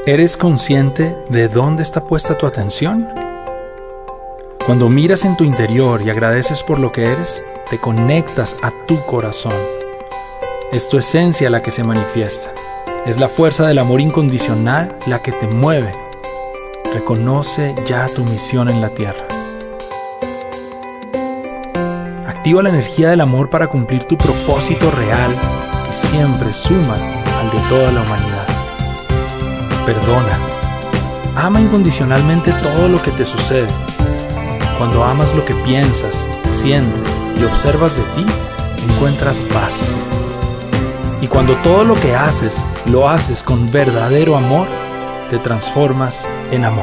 ¿Eres consciente de dónde está puesta tu atención? Cuando miras en tu interior y agradeces por lo que eres, te conectas a tu corazón. Es tu esencia la que se manifiesta. Es la fuerza del amor incondicional la que te mueve. Reconoce ya tu misión en la tierra. Activa la energía del amor para cumplir tu propósito real, que siempre suma al de toda la humanidad. Perdona. Ama incondicionalmente todo lo que te sucede. Cuando amas lo que piensas, sientes y observas de ti, encuentras paz. Y cuando todo lo que haces, lo haces con verdadero amor, te transformas en amor.